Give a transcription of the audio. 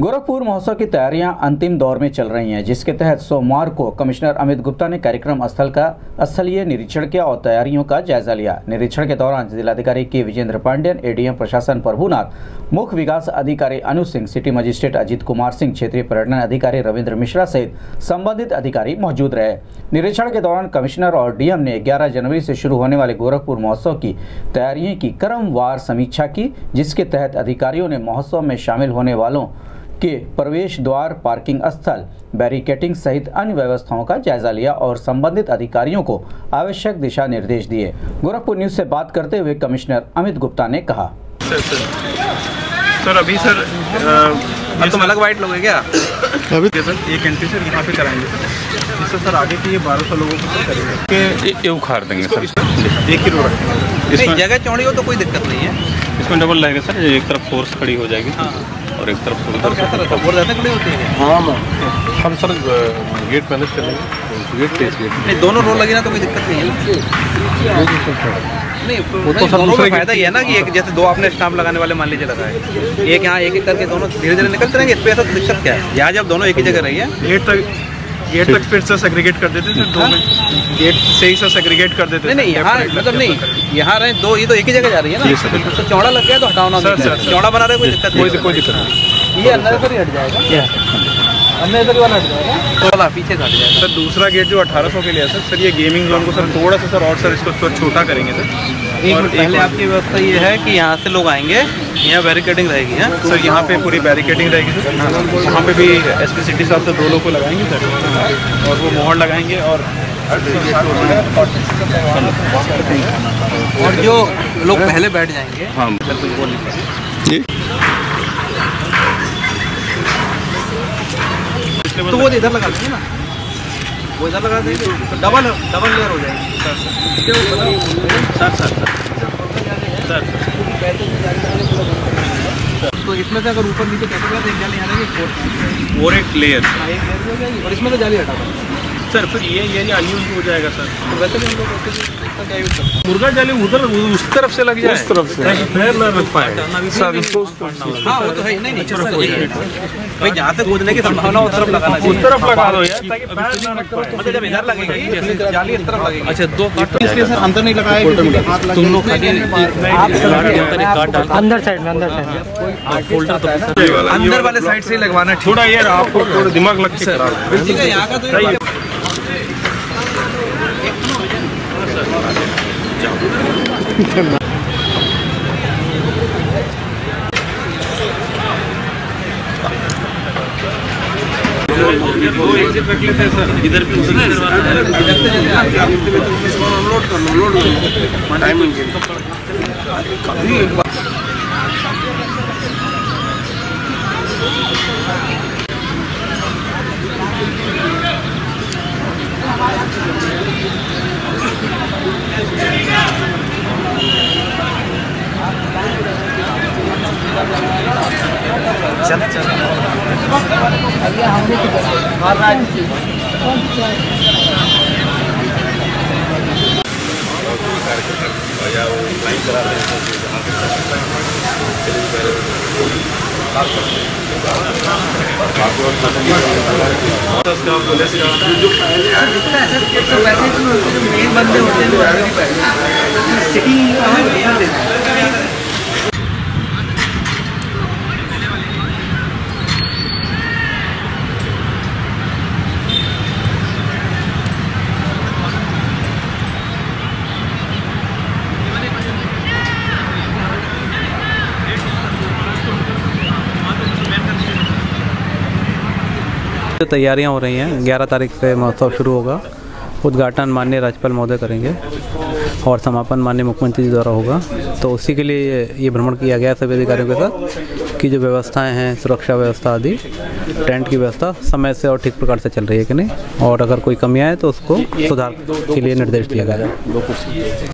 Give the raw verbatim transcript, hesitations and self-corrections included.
गोरखपुर महोत्सव की तैयारियां अंतिम दौर में चल रही हैं, जिसके तहत सोमवार को कमिश्नर अमित गुप्ता ने कार्यक्रम स्थल का स्थलीय निरीक्षण किया और तैयारियों का जायजा लिया। निरीक्षण के दौरान जिलाधिकारी के विजेंद्र पांडेयन, एडीएम प्रशासन प्रभुनाथ, मुख्य विकास अधिकारी अनुज सिंह, सिटी मजिस्ट्रेट अजीत कुमार सिंह, क्षेत्रीय पर्यटन अधिकारी रविंद्र मिश्रा सहित संबंधित अधिकारी मौजूद रहे। निरीक्षण के दौरान कमिश्नर और डीएम ने ग्यारह जनवरी से शुरू होने वाले गोरखपुर महोत्सव की तैयारियों की क्रमवार समीक्षा की, जिसके तहत अधिकारियों ने महोत्सव में शामिल होने वालों के प्रवेश द्वार, पार्किंग स्थल, बैरिकेटिंग सहित अन्य व्यवस्थाओं का जायजा लिया और संबंधित अधिकारियों को आवश्यक दिशा निर्देश दिए। गोरखपुर न्यूज से बात करते हुए कमिश्नर अमित गुप्ता ने कहा, सर सर सर अभी सर अब तो अलग वाइट लोग है क्या अभी सर एक एंट्री सर यहाँ पे कराएंगे सर। इससे सर आगे के ये बारह सौ लोगों को सर करेंगे, ये उखाड़ देंगे सर। एक ही रो रखेंगे, इसमें जगह चौड़ी हो तो कोई दिक्कत नहीं है। इसमें डबल लगेगा सर, एक तरफ फोर्स खड़ी हो जाएगी और एक तरफ और ज़्यादा खड़े होते हैं। हाँ हम सर गेट मैनेज कर लेंगे, गेट पे गेट नहीं दोनों रोल लगे ना तो कोई दिक्कत नहीं है। नहीं वो तो दोनों में फायदा ये है ना कि एक जैसे दो आपने स्टाम्प लगाने वाले मान लीजिए लगाए, एक यहाँ एक एक करके दोनों धीरे धीरे निकलते रहेंगे। इस पर ऐसा दिक्कत क्या है, यहाँ जब दोनों एक ही जगह रही है गेट तक गेट तक फिर से सेग्रीगेट कर देते थे, दो में गेट से ही से सेग्रीगेट कर देते। नहीं यहाँ मतलब नहीं यहाँ रहे दो, ये तो एक ही जगह जा रही है ना। तो चौड़ा लग गया तो हटाओ ना, चौड़ा बना रहे कोई दिक्कत नहीं, कोई दिक्कत नहीं। ये अंदर पर ही हट जाएगा, अंदर वाला हट जाएगा तो वाला पीछे हट जाएगा सर। दूसरा गेट जो अठारह सौ के लिए है सर, सर ये गेमिंग जोन को सर थोड़ा सा सर और सर इसको छोटा करेंगे सर। और पहले आपकी व्यवस्था ये है कि यहाँ से लोग आएंगे, यहाँ बैरिकेडिंग रहेगी है सर, यहाँ पे पूरी बैरिकेडिंग रहेगी सर। यहाँ पे भी एसपी सिटी साहब से दो लोग को लगाएंगे सर और वो मोहर लगाएंगे। और और जो लोग पहले बैठ जाएंगे हाँ जी तो वो इधर लगा देंगे ना, वो इधर लगा देंगे तो डबल डबल लेयर हो जाएगी सर। सर सर सर तो इसमें से अगर ऊपर नीचे कैसे क्या जाली हटाएंगे और एक लेयर और इसमें तो जाली हटा सर, फिर ये ये अनयूज हो जाएगा सर। तो वैसे भी हम लोग क्या यूज करते हैं, मुर्गा जाली उधर उस तरफ से लग जाए, उस तरफ से पैर ना रख पाए सर इसको। हाँ वो तो है, नहीं नहीं भाई जहाँ से कूदने की संभावना उस तरफ लगाना चाहिए, उस तरफ लगा दो यार ताकि पैर ना रख पाए। मतलब जब इधर लगेगी जाली इस तरफ लगेगी। अच्छा दो इसलिए सर अंदर नहीं लगाया, तुम लोग अंदर साइड में अंदर साइड फोल्डर तो अंदर वाले साइड से लगवाना थोड़ा यार, आपको थोड़ा दिमाग लग सर। ठीक है यहाँ का तो इधर भी लोड कर लो, लोड टाइमिंग चल चल मेन बंदे होते हैं सिटी तैयारियां हो रही हैं। ग्यारह तारीख से महोत्सव शुरू होगा। उद्घाटन माननीय राज्यपाल महोदय करेंगे और समापन माननीय मुख्यमंत्री जी द्वारा होगा। तो उसी के लिए ये भ्रमण किया गया सभी अधिकारियों के साथ कि जो व्यवस्थाएं हैं, सुरक्षा व्यवस्था आदि, टेंट की व्यवस्था समय से और ठीक प्रकार से चल रही है कि नहीं, और अगर कोई कमियाँ हैं तो उसको सुधार के लिए निर्देश दिया गया है।